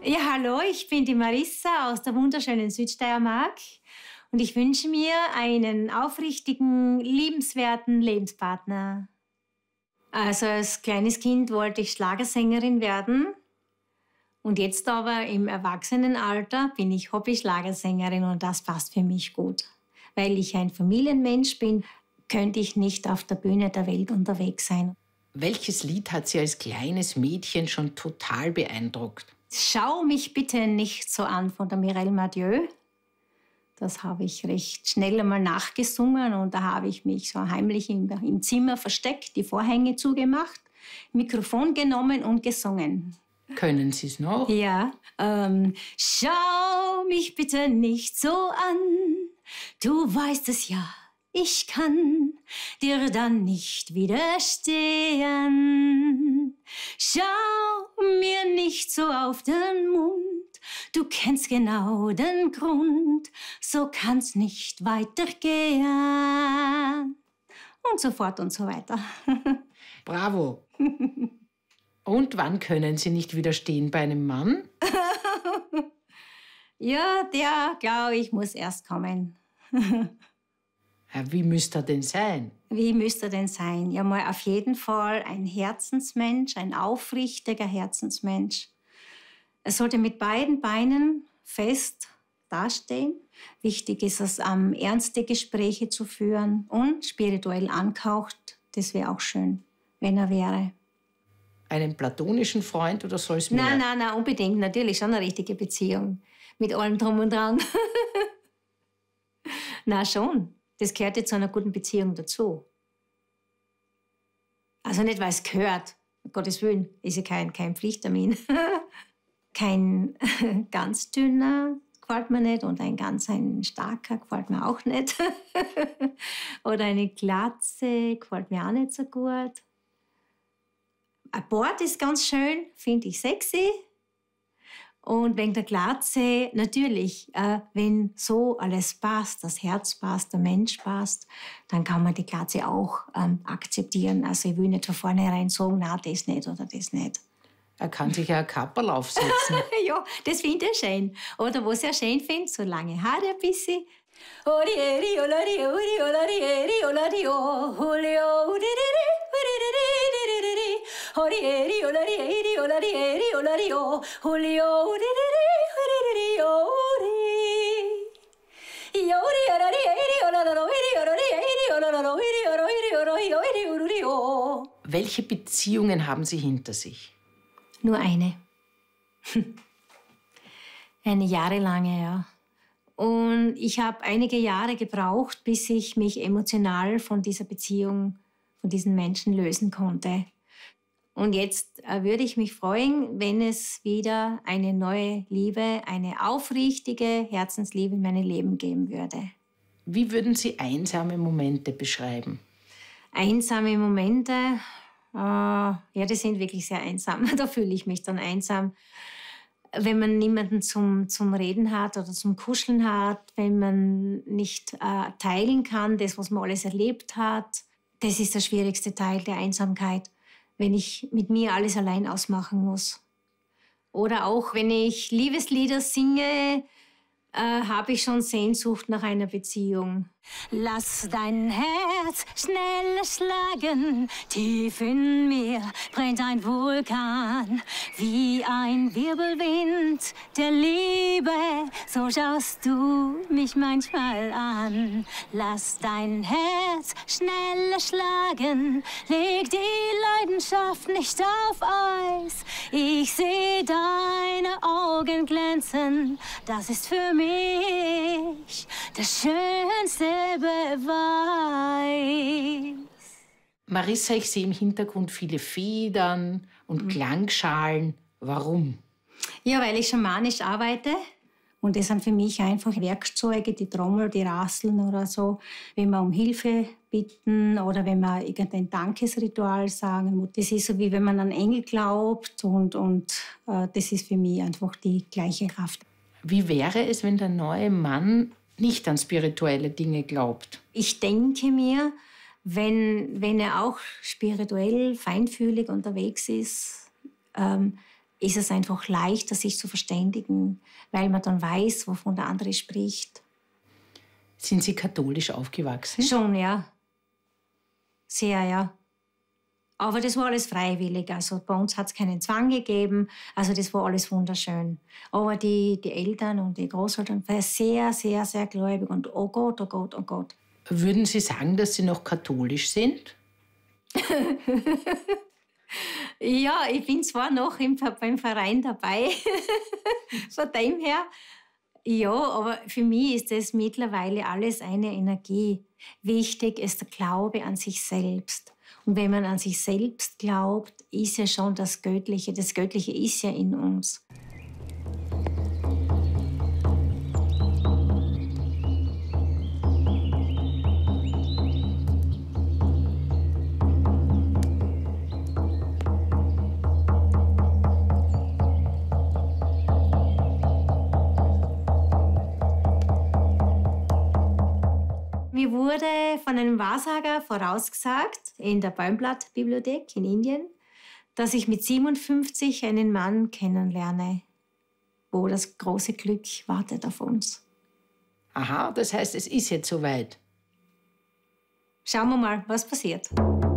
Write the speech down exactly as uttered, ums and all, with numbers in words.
Ja, hallo, ich bin die Marissa aus der wunderschönen Südsteiermark und ich wünsche mir einen aufrichtigen, liebenswerten Lebenspartner. Also als kleines Kind wollte ich Schlagersängerin werden und jetzt aber im Erwachsenenalter bin ich Hobby-Schlagersängerin und das passt für mich gut. Weil ich ein Familienmensch bin, könnte ich nicht auf der Bühne der Welt unterwegs sein. Welches Lied hat Sie als kleines Mädchen schon total beeindruckt? Schau mich bitte nicht so an von der Mireille Mathieu. Das habe ich recht schnell einmal nachgesungen und da habe ich mich so heimlich im, im Zimmer versteckt, die Vorhänge zugemacht, Mikrofon genommen und gesungen. Können Sie es noch? Ja. Ähm, schau mich bitte nicht so an, du weißt es ja, ich kann dir dann nicht widerstehen. Schau mir nicht so auf den Mund, du kennst genau den Grund, so kann's nicht weitergehen. Und so fort und so weiter. Bravo. Und wann können Sie nicht widerstehen bei einem Mann? Ja, der, glaube ich, muss erst kommen. Wie müsste er denn sein? Wie müsste er denn sein? Ja, mal auf jeden Fall ein Herzensmensch, ein aufrichtiger Herzensmensch. Er sollte mit beiden Beinen fest dastehen. Wichtig ist es, um, ernste Gespräche zu führen und spirituell angehaucht. Das wäre auch schön, wenn er wäre. Einen platonischen Freund oder soll es mehr? Nein, nein, nein, unbedingt. Natürlich schon eine richtige Beziehung. Mit allem drum und dran. Na schon. Das gehört jetzt zu einer guten Beziehung dazu. Also nicht, weil es gehört. Um Gottes Willen, ist ja kein, kein Pflichttermin. Kein ganz dünner gefällt mir nicht und ein ganz ein starker gefällt mir auch nicht. Oder eine Glatze gefällt mir auch nicht so gut. Ein Bart ist ganz schön, finde ich sexy. Und wegen der Glatze, natürlich, äh, wenn so alles passt, das Herz passt, der Mensch passt, dann kann man die Glatze auch ähm, akzeptieren. Also ich will nicht von vornherein sagen, nein, das nicht oder das nicht. Er kann sich ja ein Kapperl aufsetzen. Ja, das finde ich schön. Oder was ich schön finde, so lange Haare ein bisschen. Welche Beziehungen haben Sie hinter sich? Nur eine. Eine jahrelange, ja. Und ich habe einige Jahre gebraucht, bis ich mich emotional von dieser Beziehung, von diesen Menschen lösen konnte. Und jetzt äh, würde ich mich freuen, wenn es wieder eine neue Liebe, eine aufrichtige Herzensliebe in meinem Leben geben würde. Wie würden Sie einsame Momente beschreiben? Einsame Momente, äh, ja, die sind wirklich sehr einsam. Da fühle ich mich dann einsam. Wenn man niemanden zum, zum Reden hat oder zum Kuscheln hat, wenn man nicht äh, teilen kann, das, was man alles erlebt hat, das ist der schwierigste Teil der Einsamkeit, wenn ich mit mir alles allein ausmachen muss. Oder auch, wenn ich Liebeslieder singe, äh, habe ich schon Sehnsucht nach einer Beziehung. Lass dein Herz schneller schlagen, tief in mir brennt ein Vulkan, wie ein Wirbelwind der Liebe, so schaust du mich manchmal an. Lass dein Herz schneller schlagen, leg die Leidenschaft nicht auf Eis, ich sehe deine Augen glänzen, das ist für mich das schönste Beweis. Marissa, ich sehe im Hintergrund viele Federn und mhm. Klangschalen. Warum? Ja, weil ich schamanisch arbeite. Und das sind für mich einfach Werkzeuge, die Trommel, die Rasseln oder so. Wenn wir um Hilfe bitten oder wenn wir irgendein Dankesritual sagen. Das ist so, wie wenn man an Engel glaubt. Und, und äh, das ist für mich einfach die gleiche Kraft. Wie wäre es, wenn der neue Mann nicht an spirituelle Dinge glaubt? Ich denke mir, wenn, wenn er auch spirituell feinfühlig unterwegs ist, ähm, ist es einfach leichter, sich zu verständigen, weil man dann weiß, wovon der andere spricht. Sind Sie katholisch aufgewachsen? Schon, ja. Sehr, ja. Aber das war alles freiwillig. Also bei uns hat es keinen Zwang gegeben. Also das war alles wunderschön. Aber die, die Eltern und die Großeltern waren sehr, sehr, sehr gläubig. Und oh Gott, oh Gott, oh Gott. Würden Sie sagen, dass Sie noch katholisch sind? Ja, ich bin zwar noch im, beim Verein dabei, von dem her. Ja, aber für mich ist das mittlerweile alles eine Energie. Wichtig ist der Glaube an sich selbst. Und wenn man an sich selbst glaubt, ist ja schon das Göttliche. Das Göttliche ist ja in uns. Mir wurde von einem Wahrsager vorausgesagt, in der Baumblatt-Bibliothek in Indien, dass ich mit siebenundfünfzig einen Mann kennenlerne, wo das große Glück wartet auf uns. Aha, das heißt, es ist jetzt soweit. Schauen wir mal, was passiert.